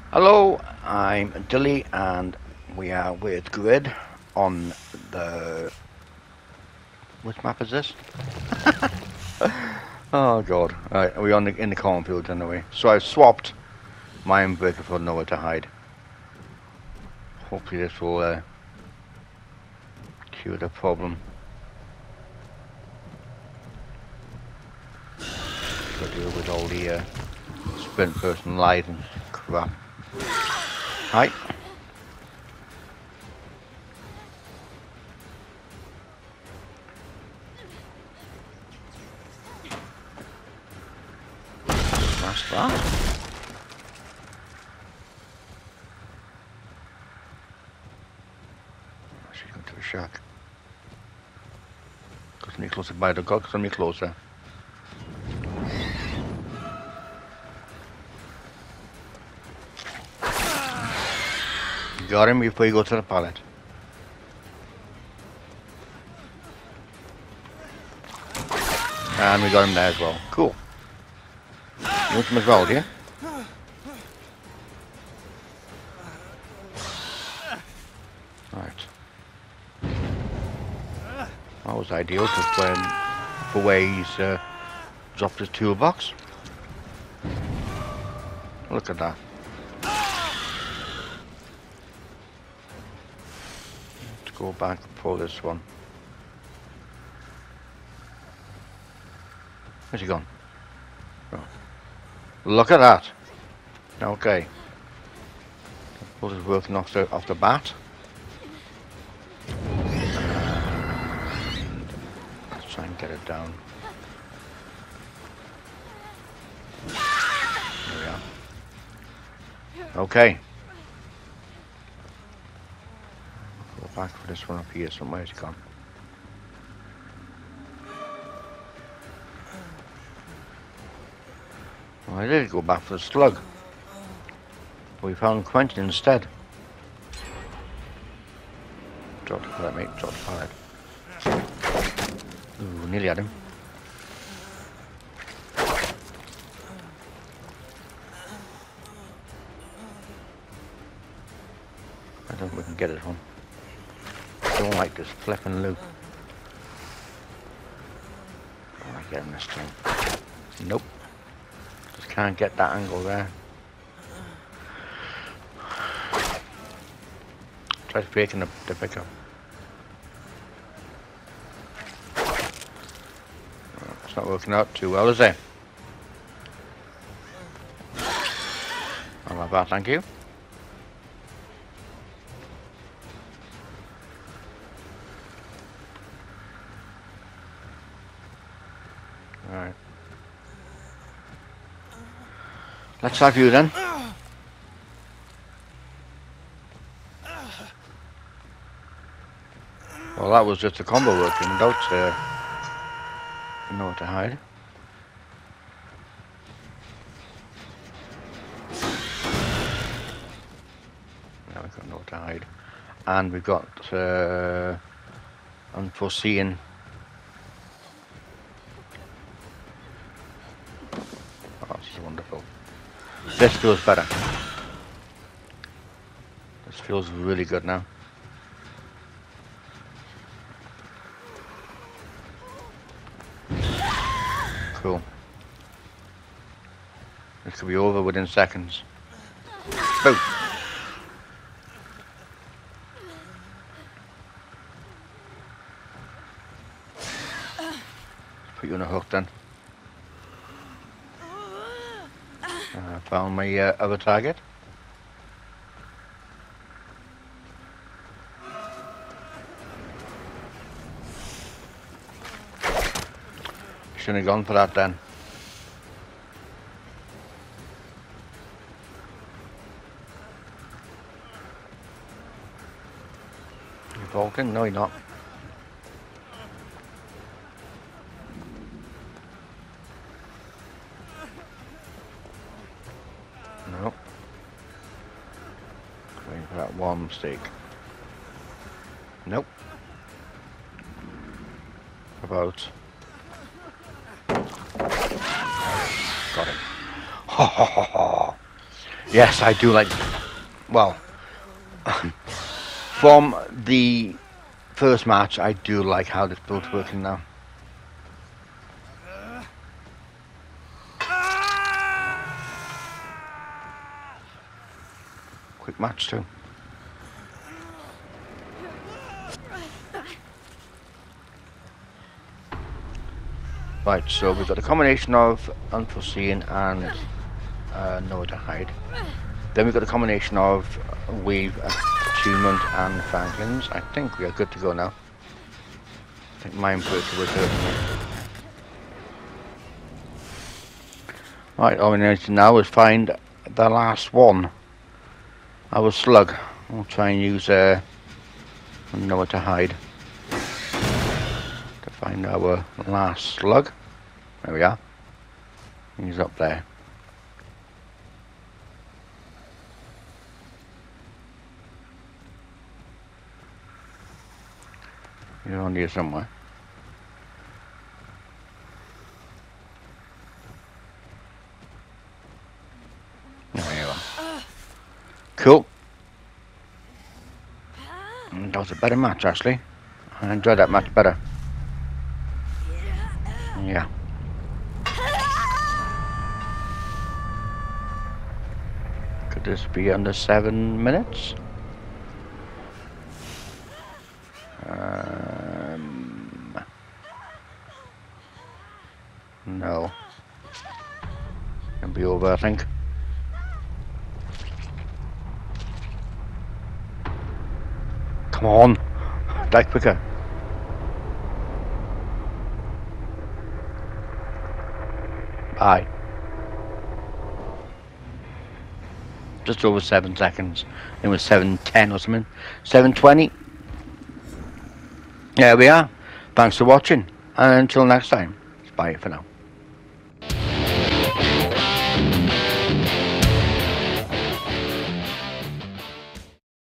Hello, I'm Dilly and we are with Grid on the... Which map is this? Oh god. Right, we're in the cornfield anyway. So I've swapped my Breaker for nowhere to hide. Hopefully this will cure the problem. Got to deal with all the sprint person light and crap. Hi. Smash that. She's going to the shack. Got me closer by the god, got me closer. Got him before you go to the pallet. And we got him there as well. Cool. You want him as well, do you? Right. That was ideal for where he's dropped his toolbox. Look at that. Let's go back and pull this one. Where's he gone? Oh. Look at that. Okay. Suppose it's working off the bat. Let's try and get it down. There we are. Okay. Go back for this one up here somewhere. It's gone. Well, I did go back for the slug. But we found Quentin instead. Drop the pallet, mate. Drop the pallet. Ooh, nearly had him. I don't think we can get it home. I don't like this flipping loop. I like getting this time. Nope. Just can't get that angle there. Try breaking the pickup. It's not working out too well, is it? Not bad, thank you. Alright. Let's have you then. Well, that was just a combo working without nowhere to hide. Now we've got nowhere to hide. And we've got unforeseen. Oh, this is wonderful. This feels better. This feels really good now. Cool. This could be over within seconds. Boom. Put you on a hook then. Found my other target. Shouldn't have gone for that then. You Vulcan? No, you're not. No. Going for that one mistake. Nope. About. Got him. Ha ha ha ha. Yes, I do like. Well, from the first match, I do like how this build's working now. Quick match too. Right, so we've got a combination of unforeseen and nowhere to hide. Then we've got a combination of weave, attunement and Franklin's. I think we are good to go now. I think Mindbreaker was it. Right, all we need to now is find the last one. Our slug. We'll try and use nowhere to hide to find our last slug. There we are. He's up there. He's on here somewhere. There you are. Cool. That was a better match, actually. I enjoyed that match better. Yeah. Could this be under 7 minutes? No. It'll be over, I think. Come on, die quicker. Bye. Just over 7 seconds. It was 7:10 or something. 7:20. There we are. Thanks for watching. And until next time, bye for now.